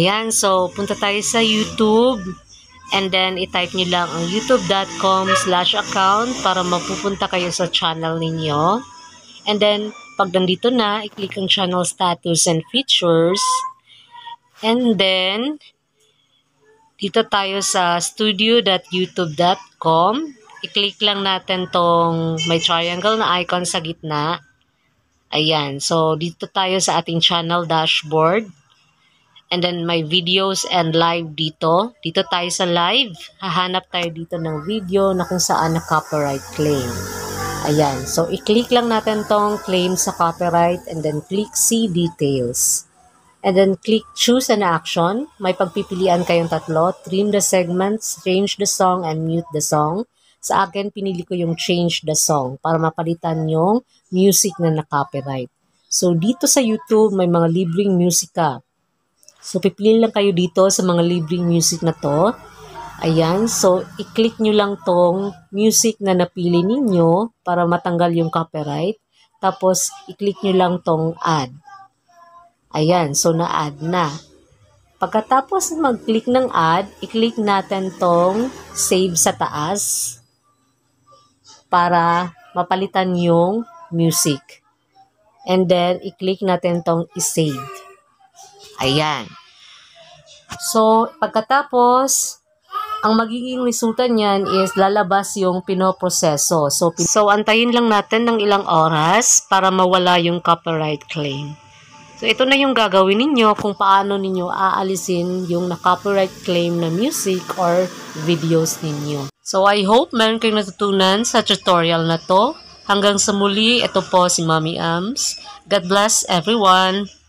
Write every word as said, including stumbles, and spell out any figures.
Ayan, so punta tayo sa YouTube and then i-type nyo lang ang youtube.com slash account para mapupunta kayo sa channel ninyo. And then, pag nandito na, i-click ang channel status and features. And then, dito tayo sa studio dot youtube dot com. I-click lang natin tong may triangle na icon sa gitna. Ayan, so dito tayo sa ating channel dashboard. And then may videos and live dito. Dito tayo sa live. Hahanap tayo dito ng video na kung saan na copyright claim. Ayan. So, i-click lang natin tong claim sa copyright and then click see details. And then click choose an action. May pagpipilian kayong tatlo. Trim the segments, change the song, and mute the song. Sa akin, pinili ko yung change the song para mapalitan yung music na na-copyright. So, dito sa YouTube, may mga libreng musika. So, pipiliin lang kayo dito sa mga libreng music na to. Ayan. So, i-click nyo lang tong music na napili ninyo para matanggal yung copyright. Tapos, i-click nyo lang tong add. Ayan. So, na-add na. Pagkatapos mag-click ng add, i-click natin tong save sa taas para mapalitan yung music. And then, i-click natin tong i-save. Ayan. So, pagkatapos, ang magiging resulta niyan is lalabas yung pinoproseso. So, pin so, antayin lang natin ng ilang oras para mawala yung copyright claim. So, ito na yung gagawin ninyo kung paano ninyo aalisin yung na-copyright claim na music or videos ninyo. So, I hope meron kayong natutunan sa tutorial na to. Hanggang sa muli, ito po si Mommy Ams. God bless everyone!